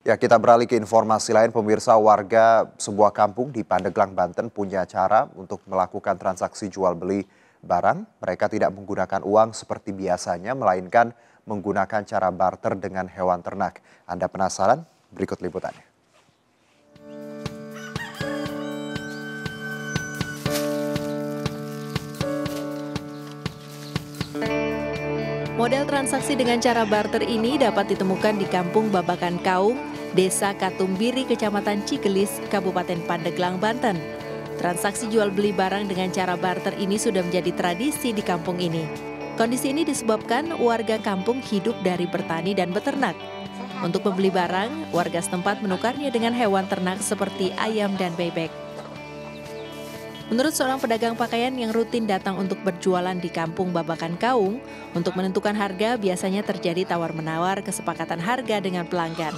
Ya, kita beralih ke informasi lain. Pemirsa, warga sebuah kampung di Pandeglang, Banten punya cara untuk melakukan transaksi jual beli barang. Mereka tidak menggunakan uang seperti biasanya, melainkan menggunakan cara barter dengan hewan ternak. Anda penasaran? Berikut liputannya. Model transaksi dengan cara barter ini dapat ditemukan di Kampung Babakan Kaung, Desa Katumbiri, Kecamatan Cigelis, Kabupaten Pandeglang, Banten. Transaksi jual beli barang dengan cara barter ini sudah menjadi tradisi di kampung ini. Kondisi ini disebabkan warga kampung hidup dari bertani dan beternak. Untuk membeli barang, warga setempat menukarnya dengan hewan ternak seperti ayam dan bebek. Menurut seorang pedagang pakaian yang rutin datang untuk berjualan di Kampung Babakan Kaung, untuk menentukan harga biasanya terjadi tawar-menawar kesepakatan harga dengan pelanggan.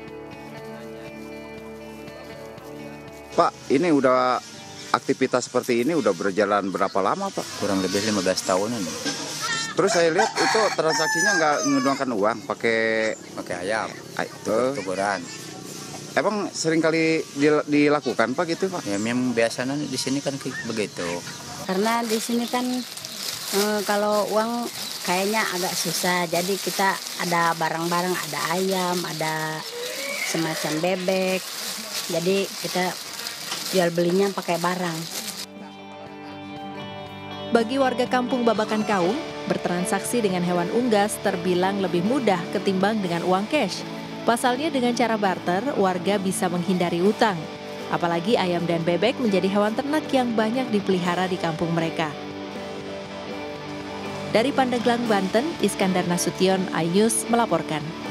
Pak, ini udah aktivitas seperti ini udah berjalan berapa lama, Pak? Kurang lebih 15 tahunan. Terus saya lihat itu transaksinya nggak menggunakan uang, pakai ayam, tukuran. Emang sering kali dilakukan Pak gitu Pak? Ya memang biasanya di sini kan begitu. Karena di sini kan kalau uang kayaknya agak susah. Jadi kita ada barang-barang, ada ayam, ada semacam bebek. Jadi kita jual belinya pakai barang. Bagi warga Kampung Babakan Kaung, bertransaksi dengan hewan unggas terbilang lebih mudah ketimbang dengan uang cash. Pasalnya dengan cara barter, warga bisa menghindari utang. Apalagi ayam dan bebek menjadi hewan ternak yang banyak dipelihara di kampung mereka. Dari Pandeglang, Banten, Iskandar Nasution, iNews melaporkan.